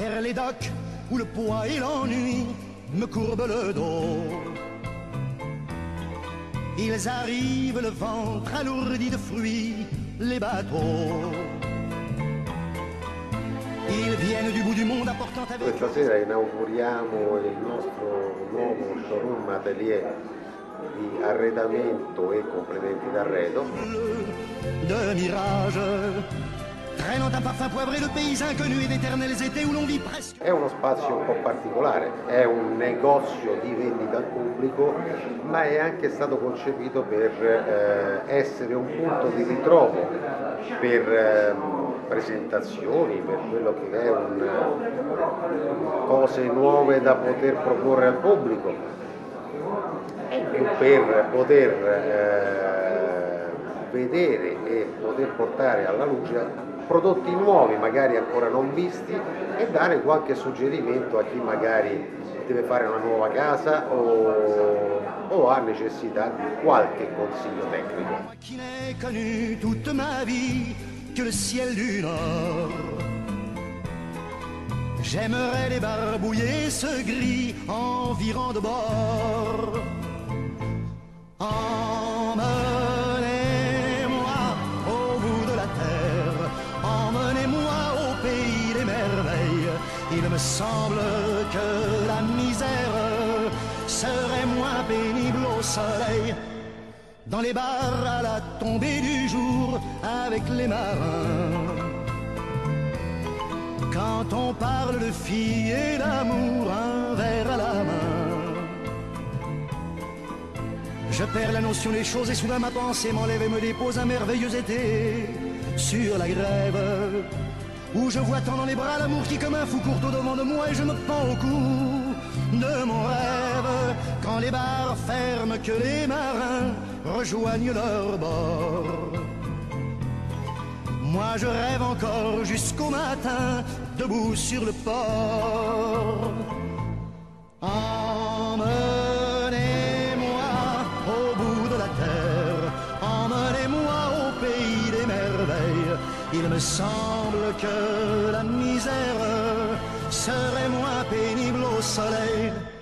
vers les docks où le poids et l'ennui me courbent le dos. Ils arrivent le ventre alourdi de fruits, les bateaux. Ils viennent du bout du monde apportant avec... Questa sera inauguriamo il nostro nuovo showroom atelier di arredamento e complementi d'arredo. De mirage, traînant un parfum poivré de pays inconnus et d'éternels étés où l'on vit presque... È uno spazio un po' particolare, è un negozio di vendita al pubblico, ma è anche stato concepito per essere un punto di ritrovo per presentazioni, per quello che è cose nuove da poter proporre al pubblico e per poter vedere e poter portare alla luce prodotti nuovi, magari ancora non visti, e dare qualche suggerimento a chi magari deve fare una nuova casa o ha necessità di qualche consiglio tecnico. Qui n'ai connu toute ma vie que le ciel du Nord. J'aimerais débarbouiller ce gris environ de bord. Emmenez-moi au bout de la terre, emmenez-moi au pays des merveilles. Il me semble que la misère serait moins pénible au soleil. Dans les bars à la tombée du jour avec les marins. Quand on parle de filles et d'amour, un verre à la main. Je perds la notion des choses et soudain ma pensée m'enlève et me dépose un merveilleux été sur la grève, où je vois tant dans les bras l'amour qui comme un fou court au devant de moi et je me pends au cou de mon rêve. Quand les bars ferment, que les marins rejoignent leur bord. Moi je rêve encore jusqu'au matin, debout sur le port. Emmenez-moi au bout de la terre, emmenez-moi au pays des merveilles. Il me semble que la misère serait moins pénible au soleil.